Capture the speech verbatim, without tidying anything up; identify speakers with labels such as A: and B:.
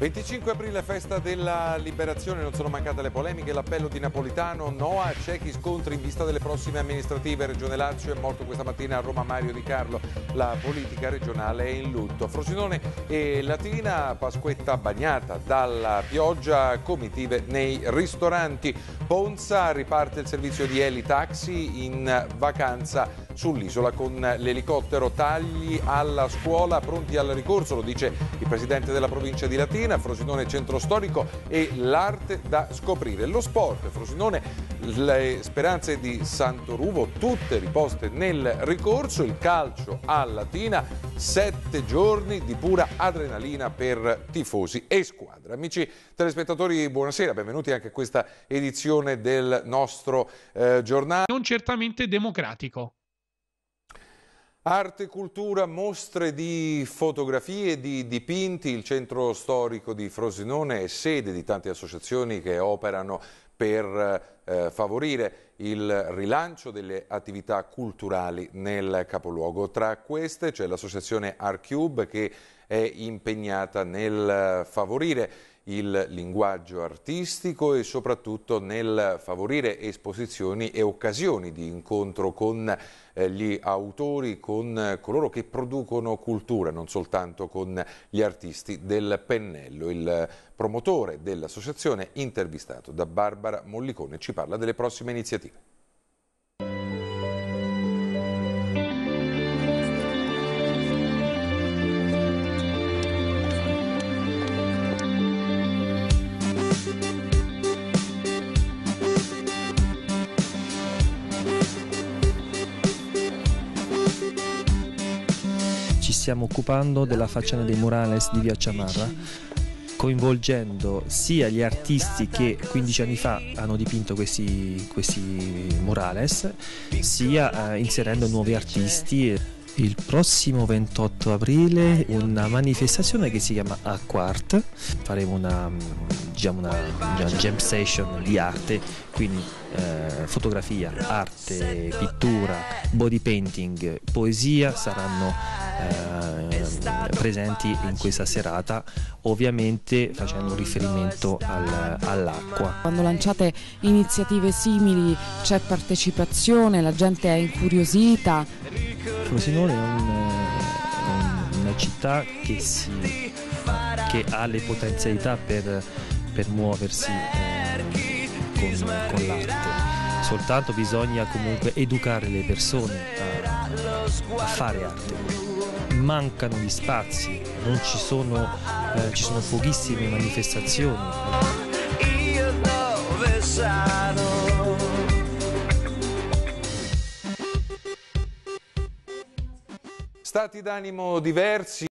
A: venticinque aprile, festa della liberazione, non sono mancate le polemiche, l'appello di Napolitano, no a ciechi scontri in vista delle prossime amministrative. Regione Lazio, è morto questa mattina a Roma Mario Di Carlo, la politica regionale è in lutto. Frosinone e Latina, Pasquetta bagnata dalla pioggia, comitive nei ristoranti. Ponza, riparte il servizio di Eli Taxi in vacanza sull'isola con l'elicottero. Tagli alla scuola, pronti al ricorso, lo dice il presidente della provincia di Latina. Frosinone centro storico e l'arte da scoprire. Lo sport, Frosinone, le speranze di Santoruvo tutte riposte nel ricorso. Il calcio a Latina, sette giorni di pura adrenalina per tifosi e squadra. Amici telespettatori, buonasera, benvenuti anche a questa edizione del nostro eh, giornale.
B: Non certamente democratico.
A: Arte, cultura, mostre di fotografie, di dipinti. Il centro storico di Frosinone è sede di tante associazioni che operano per eh, favorire il rilancio delle attività culturali nel capoluogo. Tra queste c'è l'associazione Art Cube, che è impegnata nel favorire il linguaggio artistico e soprattutto nel favorire esposizioni e occasioni di incontro con eh, gli autori, con coloro che producono cultura, non soltanto con gli artisti del pennello. Il promotore dell'associazione, intervistato da Barbara Mollicone, ci parla delle prossime iniziative.
C: Ci stiamo occupando della faccenda dei murales di Via Chamarra, coinvolgendo sia gli artisti che quindici anni fa hanno dipinto questi, questi murales, sia eh, inserendo nuovi artisti. Il prossimo ventotto aprile una manifestazione che si chiama Acquart, faremo una, diciamo una, una jam session di arte, quindi eh, fotografia, arte, pittura, body painting, poesia saranno eh, presenti in questa serata, ovviamente facendo riferimento al, all'acqua.
D: Quando lanciate iniziative simili c'è partecipazione, la gente è incuriosita.
C: Frosinone è, un, è una città che, si, che ha le potenzialità per, per muoversi eh, con, con l'arte, soltanto bisogna comunque educare le persone a, a fare arte. Mancano gli spazi, non ci sono, eh, ci sono pochissime manifestazioni.
A: Stati d'animo diversi.